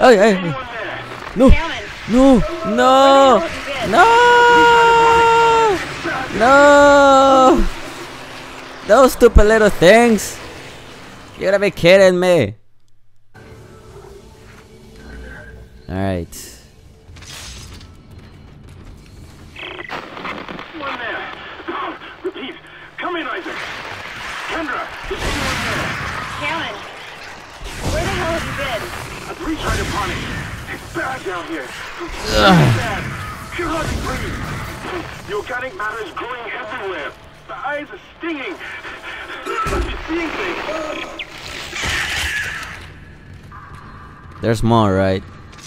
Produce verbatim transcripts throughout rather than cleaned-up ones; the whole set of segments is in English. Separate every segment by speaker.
Speaker 1: Hey, hey, hey. No, no, no, no, no. Those stupid little things. You gotta be kidding me. Alright.
Speaker 2: One there. Repeat. Come in, Isaac. Kendra, is anyone there?
Speaker 3: Hammond, where the hell have you been?
Speaker 2: A three-sided panic. It's bad down here. It's bad. You're hardly breathe. The organic matter is growing everywhere. The eyes are stinging. Must be seeing things.
Speaker 1: There's more, right?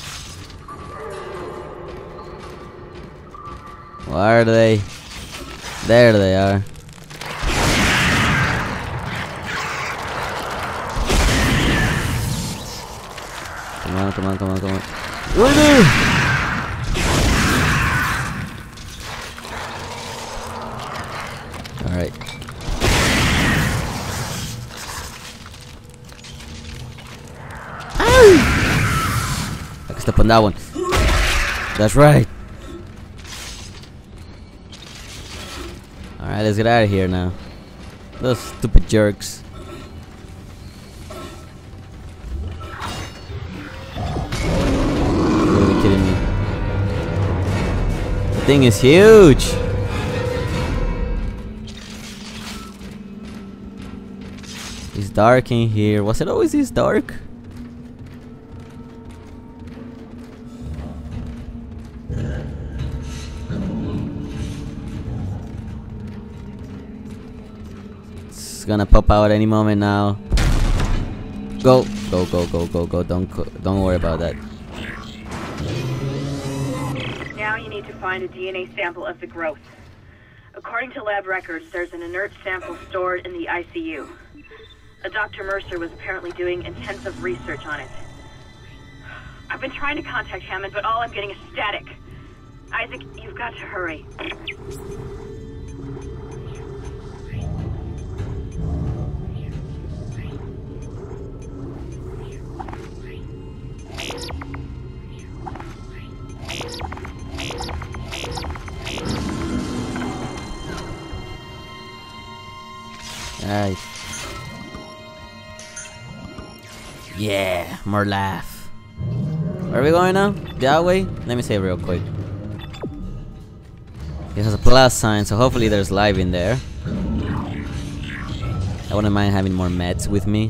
Speaker 1: Where are they? There they are. Come on, come on, come on, come on. Right there! Alright. I can step on that one. That's right. Alright, let's get out of here now. Those stupid jerks. You gotta be kidding me. The thing is huge. It's dark in here. Was it always this dark? It's gonna pop out any moment now. Go, go, go, go, go, go. Don't, co don't worry about that.
Speaker 3: Now you need to find a D N A sample of the growth. According to lab records, there's an inert sample stored in the I C U. A Doctor Mercer was apparently doing intensive research on it. I've been trying to contact Hammond, but all I'm getting is static. Isaac, you've got to hurry.
Speaker 1: Alright. Yeah, more laugh. Where are we going now? That way? Let me save real quick. It has a plus sign, so hopefully there's life in there. I wouldn't mind having more meds with me.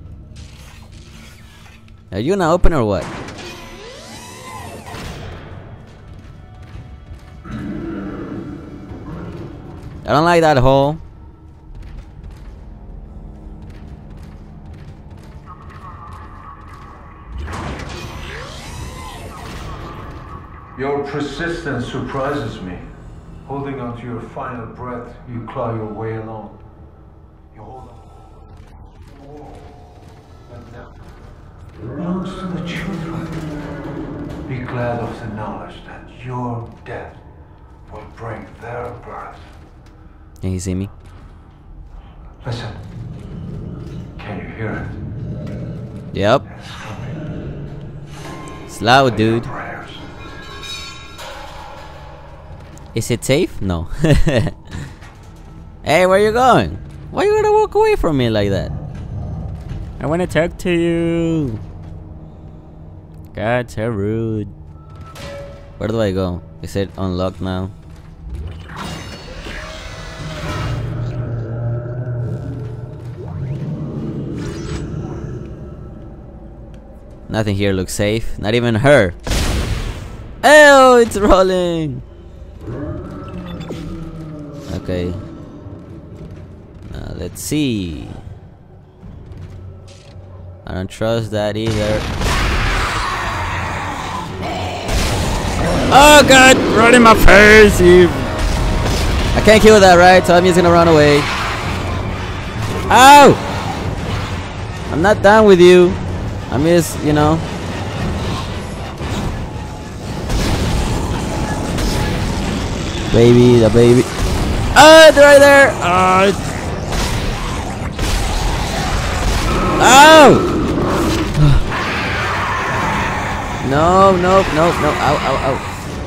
Speaker 1: Are you gonna open or what? I don't like that hole.
Speaker 4: Your persistence surprises me. Holding on to your final breath, you claw your way along. You hold on. Oh, but now belongs to the children. Be glad of the knowledge that your death will bring their birth.
Speaker 1: Can you see me?
Speaker 4: Listen. Can you hear it?
Speaker 1: Yep.
Speaker 4: It's coming.
Speaker 1: It's loud, dude.
Speaker 4: Prayers.
Speaker 1: Is it safe? No. Hey, where you going? Why you gonna walk away from me like that? I wanna talk to you. God, so rude. Where do I go? Is it unlocked now? Nothing here looks safe. Not even her. Oh, it's rolling. Okay. Now let's see. I don't trust that either. Oh god! Run in my face! You. I can't kill that, right? So I'm just gonna run away. Ow! I'm not done with you. I'm just, you know. Baby, the baby. Oh, it's right there! Oh! Oh! No, no, no, no. Ow, ow, ow.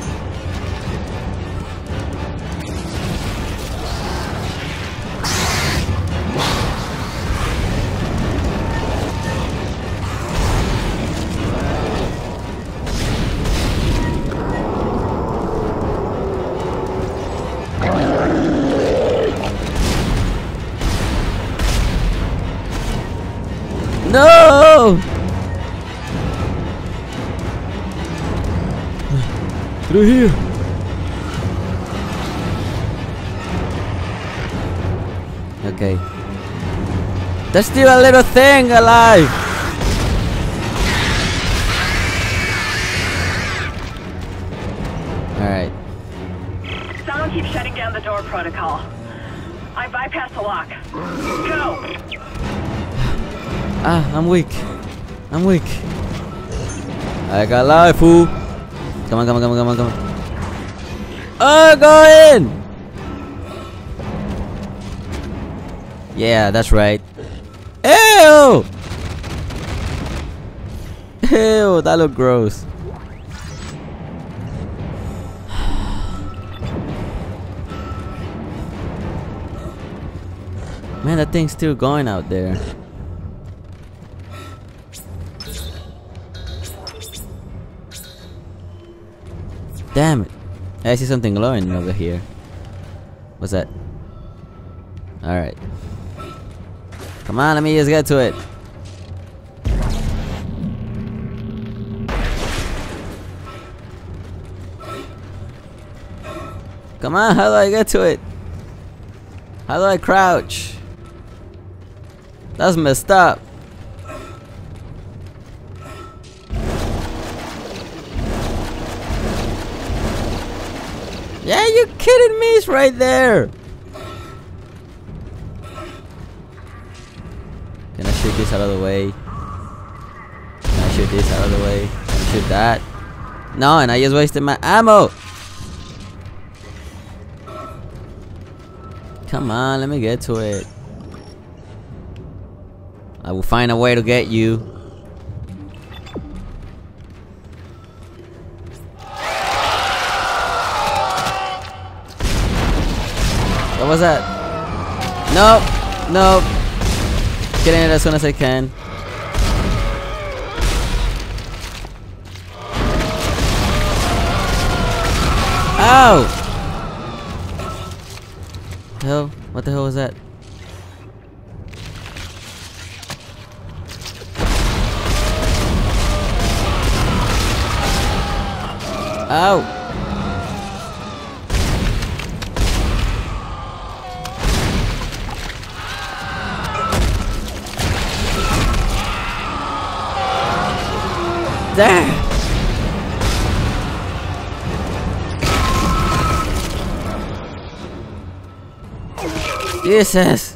Speaker 1: No! Through here. Okay. There's still a little thing alive. Alright.
Speaker 3: Someone keeps shutting down the door protocol. I bypassed the lock. Go!
Speaker 1: Ah, I'm weak. I'm weak. I got life, fool. Come on, come on, come on, come on, come on. Oh, go in! Yeah, that's right. Ew! Ew, that looked gross. Man, that thing's still going out there. Damn it. I see something glowing over here. What's that? Alright. Come on, let me just get to it. Come on, how do I get to it? How do I crouch? That's messed up. Yeah, you kidding me? It's right there. Can I shoot this out of the way? Can I shoot this out of the way? Can I shoot that? No, and I just wasted my ammo. Come on, let me get to it. I will find a way to get you. What was that? Nope. Nope. Getting it as soon as I can. Ow! Hell? What the hell was that? Ow! There! Jesus!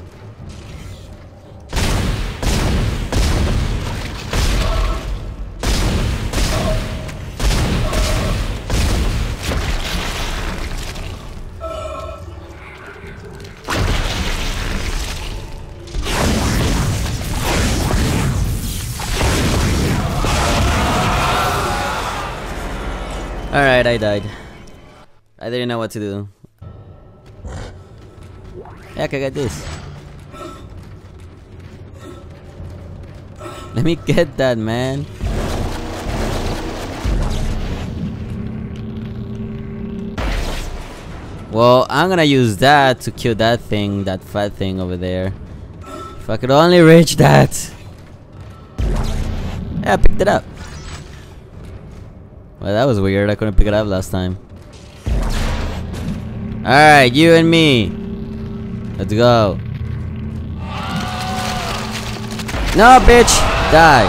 Speaker 1: Alright, I died. I didn't know what to do. Yeah, I can get this. Let me get that, man. Well, I'm gonna use that to kill that thing, that fat thing over there. If I could only reach that. Yeah, I picked it up. Well, that was weird. I couldn't pick it up last time. Alright, you and me. Let's go. No, bitch! Die.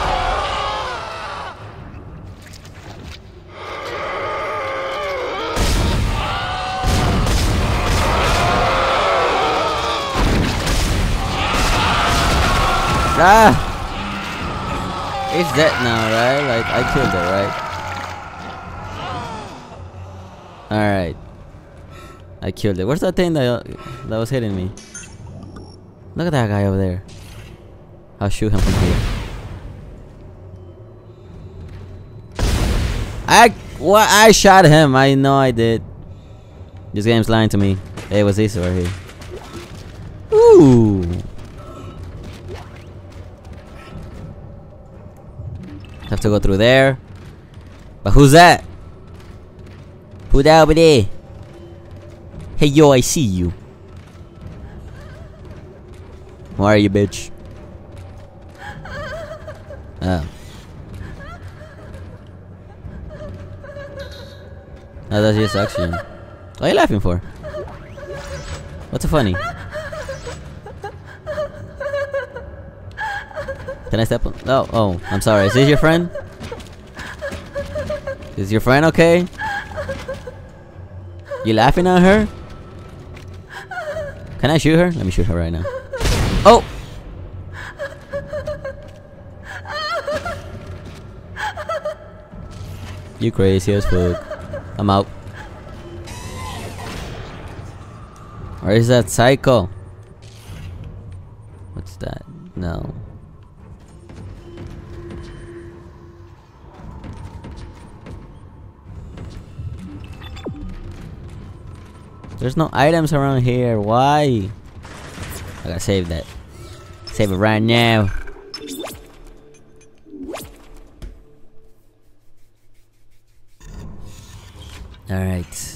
Speaker 1: Ah! It's dead now, right? Like, I killed it, right? Alright. I killed it. Where's that thing that, that was hitting me? Look at that guy over there. I'll shoot him from here. What? I shot him. I know I did. This game's lying to me. Hey, what's this over here? Ooh. Have to go through there. But who's that? Who that over there? Hey yo, I see you. Who are you, bitch? Oh. Oh, that's just action. What are you laughing for? What's so funny? Can I step on? Oh, oh, I'm sorry. Is this your friend? Is your friend okay? You laughing at her? Can I shoot her? Let me shoot her right now. Oh! You crazy as fuck. I'm out. Or is that Psycho? What's that? No. There's no items around here. Why? I gotta save that. Save it right now. Alright.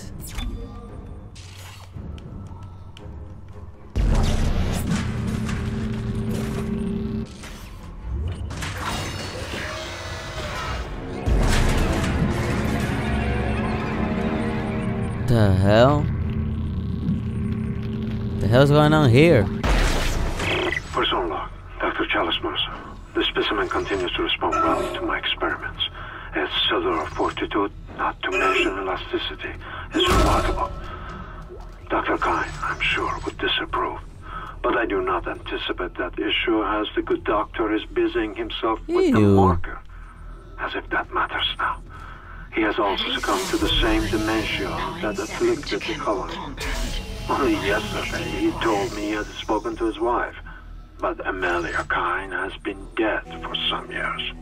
Speaker 1: The hell? The hell's going on here?
Speaker 2: Person log, Doctor Chalice Mercer. The specimen continues to respond well to my experiments. Its cellular fortitude, not to mention elasticity, is remarkable. Doctor Kine, I'm sure, would disapprove. But I do not anticipate that issue as the good doctor is busying himself with
Speaker 1: Ew.
Speaker 2: the marker. As if that matters now. He has also succumbed to the same dementia that afflicted the colony. Only yesterday he told me he had spoken to his wife. But Amelia Kine has been dead for some years.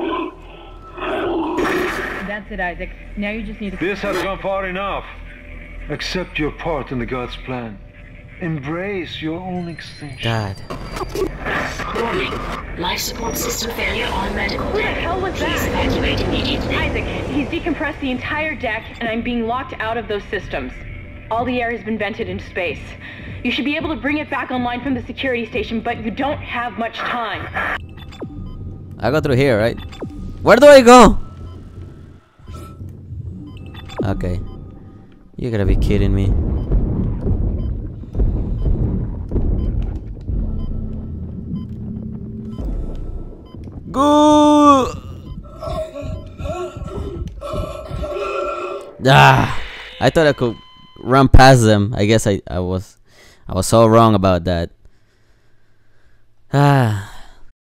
Speaker 5: That's it, Isaac. Now you just need to...
Speaker 4: This has gone far enough. Accept your part in the God's plan. Embrace your own extinction.
Speaker 1: God.
Speaker 6: Warning. Life support system failure on medical
Speaker 5: Who the
Speaker 6: deck.
Speaker 5: hell was
Speaker 6: Please
Speaker 5: that?
Speaker 6: evacuate immediately.
Speaker 5: Isaac, he's decompressed the entire deck, and I'm being locked out of those systems. All the air has been vented into space. You should be able to bring it back online from the security station, but you don't have much time.
Speaker 1: I go through here, right? Where do I go? Okay. You gotta be kidding me. Go! Ah! I thought I could run past them. I guess I, I was I was so wrong about that. Ah.